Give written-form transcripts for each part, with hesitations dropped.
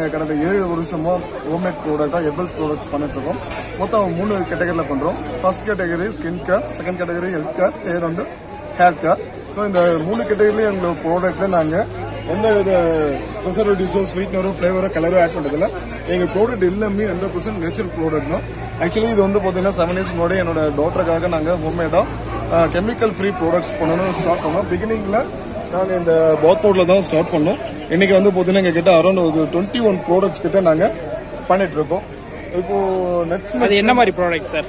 கடந்த 7 வருஷமா homemade ப்ராடக்டா herbal products பண்ணிட்டு இருக்கோம். மொத்தம் 3 கேட்டகரியில பண்றோம். First category skin care, second category health care, third வந்து ஹேர் கேர். ஸோ இந்த 3 கேட்டகரியில எங்களோட ப்ராடக்ட்ல நாங்க எந்த வித ப்ரிசர்வேட்டிவ்ஸோ ஸ்வீட்னரோ ஃபிளேவரோ கலரோ ஆட் பண்றதில்ல. எங்க ப்ராடக்ட் எல்லாமே 100% நேச்சுரல் ப்ராடக்ட் தான். ஆக்சுவலி இது வந்து பாத்தீங்கன்னா 7 இயர்ஸ் முன்னாடி என்னோட டாட்டருக்காக நாங்க ஹோம்மேடா கெமிக்கல் ஃப்ரீ ப்ராடக்ட்ஸ் பண்ணணும் ஸ்டார்ட் பண்ணோம். பிகினிங்ல நாங்க இந்த பாத் பவுடர்ல தான் ஸ்டார்ட் பண்ணோம். இன்னைக்கு வந்து பாத்தீங்கன்னா எங்க கிட்ட அரௌண்ட் 21 ப்ராடக்ட்ஸ் கிட்ட நாங்க பண்ணிட்டு இருக்கோம். இப்போ நெக்ஸ்ட் அது என்ன மாதிரி ப்ராடக்ட் சார்?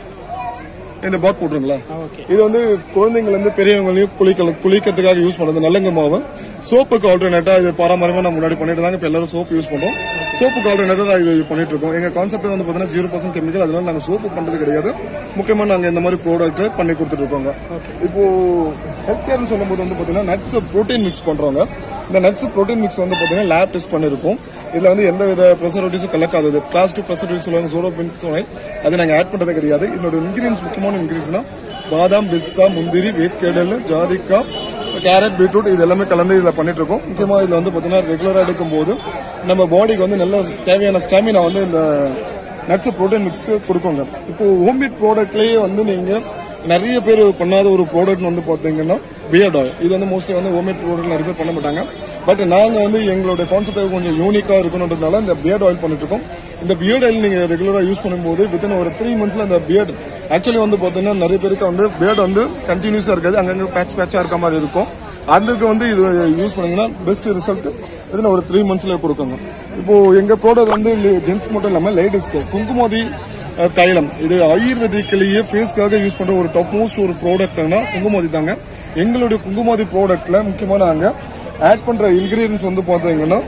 இந்த பாத் பவுடருங்களா? இது வந்து குழந்தைங்க இருந்து பெரியவங்களையும் குளிக்கிறதுக்காக யூஸ் பண்றது நல்லங்க மாவு. சோப்புக்கு ஆல்டர்னேட்டா இது பாரம்பரியமா நம்ம முன்னாடி பண்ணிட்டு இருந்தாங்க. இப்ப எல்லாரும் சோப்பு யூஸ் பண்றோம். சோப்புக்கு ஆல்டர்னேட்டா இது பண்ணிட்டு இருக்கோம். எங்க கான்செப்ட் வந்து பாத்தீங்கன்னா 0% கெமிக்கல். அதனால நாங்க சோப்பு பண்றது கிடையாது. முக்கியமா நாங்க இந்த மாதிரி ப்ராடக்ட் பண்ணி கொடுத்துட்டு இருக்கோங்க. இப்போ ஹெல்த் கேர்னு சொல்லும்போது வந்து பாத்தீங்கன்னா நட்ஸ் புரோட்டீன் மிக்ஸ் பண்றோங்க. இந்த நட்ஸ் புரோட்டீன் மிக்ஸ் வந்து பாத்தீங்கன்னா லேப் டெஸ்ட் பண்ணிருக்கோம். இதுல வந்து எந்த வித ப்ரெசர்வேட்டிவ்ஸும் கலக்காதது. கிளாஸ் 2 ப்ரெசர்வேட்டிவ்ஸ் சொல்லுவாங்க, சோரோபென்சோனைல், அதை நாங்க ஆட் பண்றது கிடையாது. இதோட இன்கிரியன்ஸ் முக்கியமான இன்கிரியன்ஸ்னா பாதாம், பிஸ்தா, முந்திரி, வேர்க்கடலை, ஜாதிக்காய், கேரட், பீட்ரூட் இது எல்லாமே கலந்து இதுல பண்ணிட்டு இருக்கோம். முக்கியமா இதுல வந்து பாத்தீங்கன்னா ரெகுலரா எடுக்கும் போது நம்ம பாடிக்கு வந்து நல்ல தேவையான ஸ்டாமினா வந்து இந்த நட்ஸ் புரோட்டீன் மிக்ஸ் கொடுக்குங்க. இப்போ ஹோம்மேட் ப்ராடக்ட்லயே வந்து நீங்க நிறைய பேர் பண்ணாத ஒரு ப்ராடக்ட் வந்து பாத்தீங்கன்னா பியர்ட் ஆயில். இது வந்து மோஸ்ட்லி வந்து ஹோம்மேட் ப்ராடக்ட் நிறைய பேர் பண்ண மாட்டாங்க. பட் நாங்க வந்து எங்களோட கான்செப்ட் கொஞ்சம் யூனிக்கா இருக்கணும்ன்றதுனால இந்த பியர்ட் ஆயில் பண்ணிட்டு இருக்கோம். இந்த பியர்ட் ஆயில் நீங்க ரெகுலரா யூஸ் பண்ணும்போது வித்தின் ஒரு 3 மந்த்ஸ்ல இந்த பியர்ட் ஆக்சுவலி வந்து பாத்தீங்கன்னா நிறைய பேருக்கு வந்து பியர்ட் வந்து கண்டினியூஸா இருக்காது, அங்கங்க பேட்சா இருக்க மாதிரி இருக்கும். அதுக்கு வந்து இது யூஸ் பண்ணீங்கன்னா பெஸ்ட் ரிசல்ட் வித்தின் ஒரு 3 மந்த்ஸ்ல கொடுக்குங்க. இப்போ எங்க ப்ராடக்ட் வந்து ஜென்ஸ் மட்டும் இல்லாம லேடிஸ்க்கு குங்குமதி தைலம், இது ஆயுர்வேதிக்லயே ஃபேஸ்க்காக யூஸ் பண்ற ஒரு டாப் மோஸ்ட் ஒரு ப்ராடக்ட்னா குங்குமதி தாங்க. எங்களுடைய குங்குமதி ப்ராடக்ட்ல முக்கியமா நாங்க ஆட் பண்ற இன்கிரியன்ஸ் வந்து பாத்தீங்கன்னா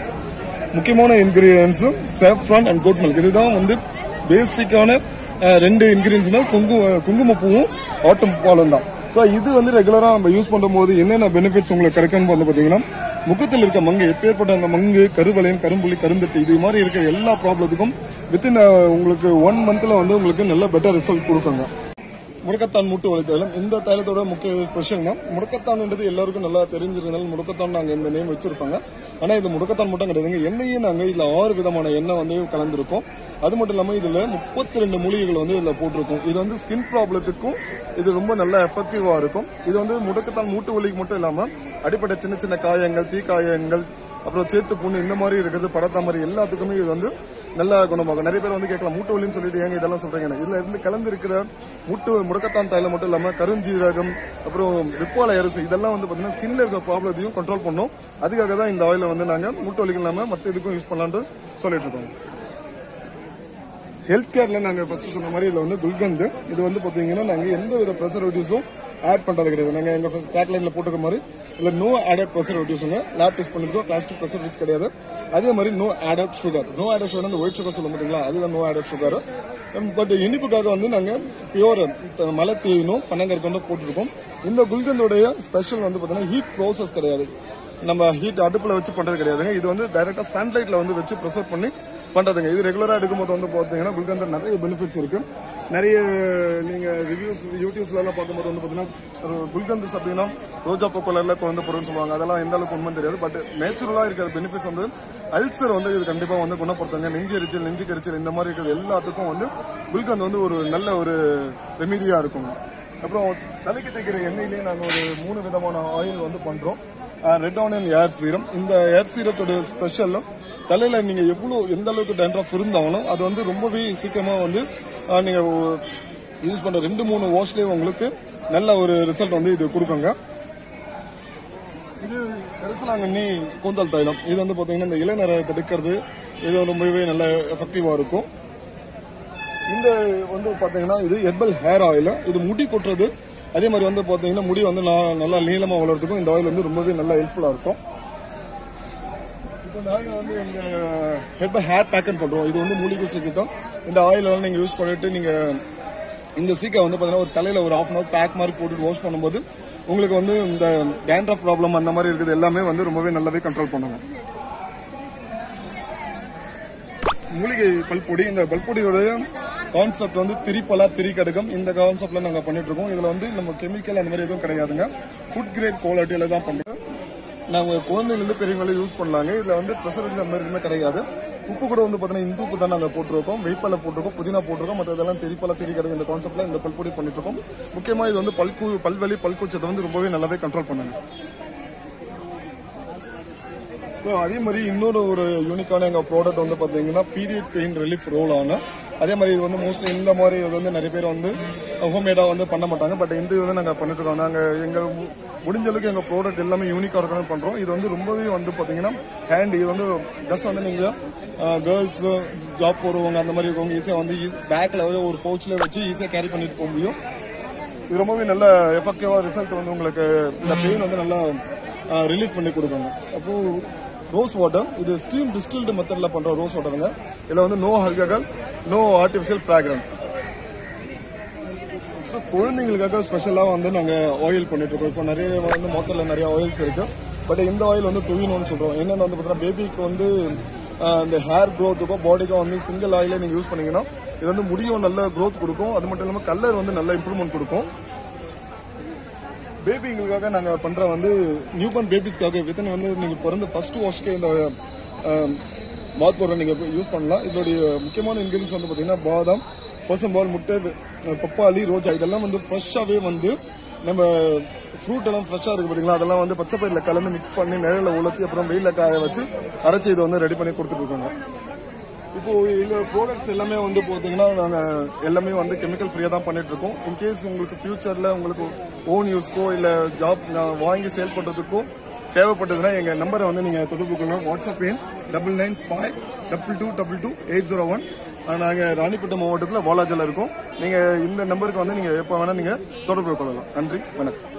முக்கியமான ingredients saffron and goat milk. இதுதான் வந்து பேசிக்கான 2 இன்கிரியன்ஸ்னா குங்குமப்பூவும் ஆட்டம் பாலும் தான். ஸோ இது வந்து ரெகுலரா நம்ம யூஸ் பண்ணும்போது என்னென்ன பெனிஃபிட்ஸ் உங்களுக்கு கிடைக்கும்னு வந்து பாத்தீங்கன்னா முகத்தில் இருக்க மங்கு, எப்பேற்பட்ட அந்த மங்கு, கருவளையம், கரும்புள்ளி, கருந்தட்டு இது மாதிரி இருக்கிற எல்லா ப்ராப்ளத்துக்கும் வித்தின் உங்களுக்கு 1 மந்த்ல வந்து உங்களுக்கு நல்ல பெட்டர் ரிசல்ட் கொடுக்குங்க. முடக்கத்தான் மூட்டு வலி தைலம், இந்த தைலத்தோட முக்கிய ஸ்பெஷல்னா முடக்கத்தான்ன்றது எல்லாருக்கும் நல்லா தெரிஞ்சிருந்தாலும் முடக்கத்தான் நாங்க இந்த நேம் வச்சிருப்பாங்க. ஆனா இது முடக்கத்தான் மட்டும் கிடையாதுங்க. எண்ணெயும் நாங்க இதுல 6 விதமான எண்ணெய் வந்து கலந்துருக்கோம். அது மட்டும் இல்லாம இதுல 32 மூலிகைகள் வந்து இதுல போட்டிருக்கும். இது வந்து ஸ்கின் ப்ராப்ளத்துக்கும் இது ரொம்ப நல்ல எஃபெக்டிவா இருக்கும். இது வந்து முடக்கத்தான் மூட்டு வலிக்கு மட்டும் இல்லாம அடிப்பட்ட சின்ன சின்ன காயங்கள், தீக்காயங்கள், அப்புறம் சேத்து புண்ணு இந்த மாதிரி இருக்கிறது, படத்தாமரை எல்லாத்துக்குமே இது வந்து நல்லா குணமாகும். நிறைய பேர் வந்து கேட்கலாம் மூட்டு வலின்னு சொல்லிட்டு ஏங்க இதெல்லாம் சொல்றீங்க. இதுல இருந்து கலந்து இருக்கிற முடக்கத்தான் தைலம் மட்டும் இல்லாம கருஞ்சீரகம், அப்புறம் ரிப்பாலை அரிசி இதெல்லாம் வந்து பாத்தீங்கன்னா ஸ்கின்ல இருக்கிற ப்ராப்ளத்தையும் கண்ட்ரோல் பண்ணும். அதுக்காக தான் இந்த ஆயில வந்து நாங்க மூட்டு வலிக்கு இல்லாம மத்த இதுக்கும் யூஸ் பண்ணலாம்னு சொல்லிட்டு இருக்கோம். ஹெல்த் கேர்ல நாங்க ஃபர்ஸ்ட் சொன்ன மாதிரி இதுல வந்து குல்கந்து, இது வந்து பாத்தீங்கன்னா நாங்க எந்த வித ப்ரெசர்வேட்டிவ்ஸும் ஆட் பண்றது கிடையாது. நாங்க எங்க டேக்லைன்ல போட்டுக்க மாதிரி இல்ல நோ ஆடட் ப்ரெசர்வேட்டிவ்ஸ்ங்க. லேப் டெஸ்ட் பண்ணிருக்கோம். கிளாஸ் 2 ப்ரெசர்வேட்டிவ்ஸ் கிடையாது. அதே மாதிரி no added sugar. No added sugar அந்த ஒயிட் சுகர் சொல்ல மாட்டீங்களா, அதுதான் நோ ஆடட் சுகர். பட் இனிப்புக்காக வந்து நாங்க பியூர் மலை தேயினும் பனங்கற்கண்டும் போட்டுருக்கோம். இந்த குல்கந்தோடைய ஸ்பெஷல் வந்து பாத்தீங்கன்னா ஹீட் ப்ராசஸ் கிடையாது. நம்ம ஹீட் அடுப்புல வச்சு பண்றது கிடையாதுங்க. இது வந்து டைரக்டா சன்லைட்ல வந்து வச்சு ப்ரெஷர் பண்ணி பண்றதுங்க. இது ரெகுலரா எடுக்கும்போது வந்து பாத்தீங்கன்னா குல்கந்தா நிறைய பெனிஃபிட்ஸ் இருக்கு. நிறைய நீங்க ரிவ்யூஸ் யூடியூப்ஸ்ல எல்லாம் பார்க்கும்போது வந்து பாத்தீங்கன்னா குல்கந்து அப்படின்னா ரோஜா பூ கலர்ல குழந்தை பொருள்னு சொல்லுவாங்க. அதெல்லாம் எந்த அளவுக்கு உண்மை தெரியாது. பட் நேச்சுரலா இருக்கிற பெனிஃபிட்ஸ் வந்து அல்சர் வந்து இது கண்டிப்பா வந்து குணப்படுத்துங்க. நெஞ்சு எரிச்சல், நெஞ்சு கரிச்சல் இந்த மாதிரி இருக்கிறது எல்லாத்துக்கும் வந்து குல்கந்து வந்து ஒரு நல்ல ஒரு ரெமிடியா இருக்குங்க. அப்புறம் தலைக்கு தைக்கிற எண்ணெயிலேயே நாங்க ஒரு 3 விதமான ஆயில் வந்து பண்றோம். Red onion hair serum. இந்த ஏர் சீரத்தோட ஸ்பெஷல் தலையில நீங்க எந்த அளவுக்கு டேண்ட்ரஃப் இருந்தாலும் அது வந்து ரொம்பவே சீக்கிரமா வந்து நீங்க யூஸ் பண்ற 2-3 வாஷ்லயே உங்களுக்கு நல்ல ஒரு ரிசல்ட் வந்து இது கொடுக்குங்க. இது கரிசலாங்கண்ணி கூந்தல் தைலம். இது வந்து பாத்தீங்கன்னா இந்த இளநரை தடுக்கிறது இது ரொம்பவே நல்ல எஃபெக்டிவா இருக்கும். இந்த வந்து பாத்தீங்கன்னா இது ஹெர்பல் ஹேர் ஆயில். இது முடி கொட்டுறது, அதே மாதிரி வந்து பாத்தீங்கன்னா முடி வந்து நல்லா நீளமா வளர்றதுக்கும் இந்த ஆயில் வந்து ரொம்பவே நல்லா ஹெல்ப்ஃபுல்லா இருக்கும். இப்போ நாங்க வந்து எங்க ஹெர்பல் ஹேர் பேக்கன் பண்றோம். இது வந்து மூலிகை சீக்கிரம். இந்த ஆயில் எல்லாம் நீங்க யூஸ் பண்ணிட்டு நீங்க இந்த சீக்கை வந்து பாத்தீங்கன்னா ஒரு தலையில ஒரு 1/2 hour பேக் மாதிரி போட்டு வாஷ் பண்ணும்போது உங்களுக்கு வந்து இந்த டேண்ட்ரஃப் ப்ராப்ளம் அந்த மாதிரி இருக்குது எல்லாமே வந்து ரொம்பவே நல்லாவே கண்ட்ரோல் பண்ணுங்க. மூலிகை பல்பொடி. இந்த பல்பொடியோட கான்செப்ட் வந்து திரிப்பலா திரிகடுகம். இந்த கான்செப்ட்ல நாங்க பண்ணிட்டு இருக்கோம். இதுல வந்து நம்ம கெமிக்கல் அந்த மாதிரி எதுவும் கிடையாதுங்க. ஃபுட் கிரேட் குவாலிட்டியில தான் பண்றோம். நாங்க குழந்தைல இருந்து பெரியவங்கள யூஸ் பண்ணலாங்க. இதுல வந்து ப்ரெசர்வேட்டிவ் அந்த மாதிரி எதுவுமே கிடையாது. உப்பு கூட வந்து பாத்தீங்கன்னா இந்து உப்பு தான் நாங்க போட்டிருக்கோம், வெயிப்பல போட்டிருக்கோம், புதினா போட்டிருக்கோம், மற்ற இதெல்லாம் தெரியப்பல தெரிய கிடையாது. இந்த கான்செப்ட்ல இந்த பல்பொடி பண்ணிட்டு இருக்கோம். முக்கியமா இது வந்து பல்வலி பல்கூச்சத்தை வந்து ரொம்பவே நல்லாவே கண்ட்ரோல் பண்ணுங்க. அதே மாதிரி இன்னொரு ஒரு யூனிக்கான எங்க ப்ராடக்ட் வந்து பாத்தீங்கன்னா பீரியட் பெயின் ரிலீஃப் ரோல் ஆன. அதே மாதிரி இது வந்து மோஸ்ட்லி இந்த மாதிரி இது வந்து நிறைய பேர் வந்து ஹோம்மேடா வந்து பண்ண மாட்டாங்க. பட் இந்த வந்து நாங்க பண்ணிட்டு இருக்கோம். நாங்க எங்க முடிஞ்ச அளவுக்கு எங்க ப்ராடக்ட் எல்லாமே யூனிக்கா இருக்கணும் பண்றோம். இது வந்து ரொம்பவே வந்து பாத்தீங்கன்னா ஹேண்ட் இது வந்து ஜஸ்ட் வந்து நீங்க கேர்ள்ஸ் ஜாப் போறவங்க அந்த மாதிரி இருக்கவங்க ஈஸியா வந்து பேக்ல ஒரு பவுச்ல வச்சு ஈஸியா கேரி பண்ணிட்டு போக முடியும். இது ரொம்பவே நல்ல எஃபெக்டிவா ரிசல்ட் வந்து உங்களுக்கு இந்த பெயின் வந்து நல்லா ரிலீஃப் பண்ணி கொடுப்பாங்க. அப்போ ரோஸ் வாட்டர், இது ஸ்டீம் டிஸ்டில்டு மெத்தட்ல பண்ற ரோஸ் வாட்டருங்க. இதுல வந்து no alcohol, no artificial fragrance. குழந்தைங்களுக்காக ஸ்பெஷலா வந்து நாங்க ஆயில் பண்ணிட்டு இருக்கோம். இப்போ நிறைய வந்து மொத்தத்தில் நிறைய ஆயில்ஸ் இருக்கு. பட் இந்த ஆயில் வந்து 2-in-1 சொல்றோம். என்னென்ன வந்து பாத்தீங்கன்னா பேபிக்கு வந்து இந்த ஹேர் க்ரோத்துக்கோ பாடிக்கோ வந்து சிங்கிள் ஆயிலே நீங்க யூஸ் பண்ணீங்கன்னா இது வந்து முடியும் நல்ல க்ரோத் கொடுக்கும். அது மட்டும் இல்லாம கலர் வந்து நல்ல இம்ப்ரூவ்மெண்ட் கொடுக்கும். பேபிங்களுக்காக நாங்க பண்ற வந்து நியூபார்ன் பேபிஸ்க்காக வித்தன் வந்து நீங்க பிறந்த ஃபர்ஸ்ட் வாஷ்க்கு இந்த பாத் பவுடர் நீங்க யூஸ் பண்ணலாம். இதோடைய முக்கியமான இன்கிரீடியன்ஸ் வந்து பாத்தீங்கன்னா பாதாம், பசும்பால், முட்டை, பப்பாளி, ரோஜா இதெல்லாம் வந்து ஃப்ரெஷ்ஷாவே வந்து நம்ம ஃப்ரூட் எல்லாம் ஃப்ரெஷ்ஷா இருக்கு பாத்தீங்களா, அதெல்லாம் வந்து பச்சை பயிரில கலந்து மிக்ஸ் பண்ணி நிழல உலர்த்தி அப்புறம் வெயில காய வச்சு அரைச்சி இதை வந்து ரெடி பண்ணி கொடுத்துட்டு இருக்காங்க. இப்போ எங்க ப்ராடக்ட்ஸ் எல்லாமே வந்து பாத்தீங்கன்னா நாங்க எல்லாமே வந்து கெமிக்கல் ஃப்ரீயா தான் பண்ணிட்டு இருக்கோம். இன்கேஸ் உங்களுக்கு ஃபியூச்சர்ல உங்களுக்கு ஓன் யூஸ்க்கோ இல்ல ஜாப் வாங்கி சேல் பண்றதுக்கோ தேவைப்பட்டதுன்னா எங்க நம்பரை வந்து நீங்க தொடர்பு கொள்ளலாம். வாட்ஸ்அப் எண் 9952222801. நாங்க ராணிப்பேட்டை மாவட்டத்தில் வாலாஜால இருக்கோம். நீங்க இந்த நம்பருக்கு வந்து நீங்க எப்ப வேணா நீங்க தொடர்பு கொள்ளலாம். நன்றி, வணக்கம்.